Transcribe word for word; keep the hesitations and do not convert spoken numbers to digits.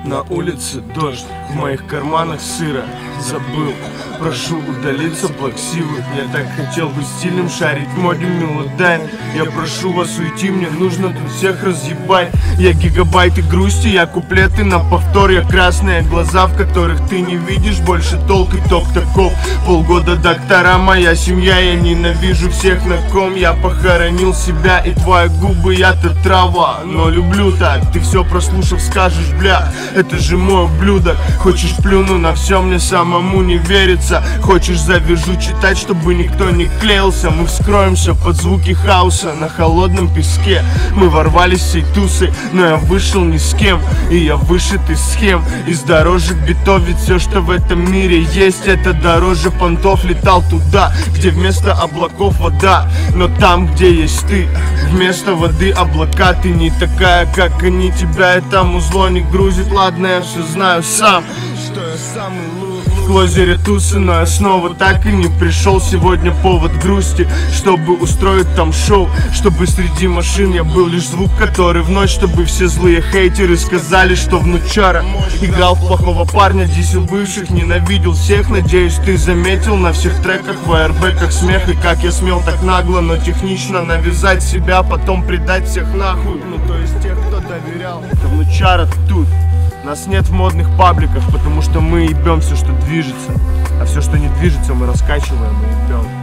На улице дождь, в моих карманах сыро. Забыл, прошу удалиться плаксивых. Я так хотел быть стильным, шарить в моде мелодайн. Я прошу вас уйти, мне нужно тут всех разъебать. Я гигабайты грусти, я куплеты на повтор. Я красные глаза, в которых ты не видишь больше толк и ток таков. Полгода доктора, моя семья, я ненавижу всех, на ком я похоронил себя. И твои губы, я-то трава, но люблю так. Ты все прослушав скажешь, бля, это же мой ублюдок. Хочешь плюну на все, мне самому не верится. Хочешь завяжу читать, чтобы никто не клеился. Мы вскроемся под звуки хаоса на холодном песке. Мы ворвались всей тусой, но я вышел ни с кем. И я вышит из схем, из дорожек битов. Ведь все, что в этом мире есть, это дороже понтов. Летал туда, где вместо облаков вода. Но там, где есть ты, вместо воды облака. Ты не такая, как они, тебя это музло не грузит. Ладно, я все знаю сам, что я самый лучший. В клозере тусы, но я снова так и не пришел. Сегодня повод грусти, чтобы устроить там шоу. Чтобы среди машин я был лишь звук, который в ночь. Чтобы все злые хейтеры сказали, что внучара играл в плохого парня, десил бывших, ненавидел всех. Надеюсь, ты заметил на всех треках в аэрбэках смех. И как я смел так нагло, но технично навязать себя, потом предать всех нахуй. Ну то есть тех, кто доверял. Это внучара тут. Нас нет в модных пабликах, потому что мы ебем все, что движется. А все, что не движется, мы раскачиваем и ебем.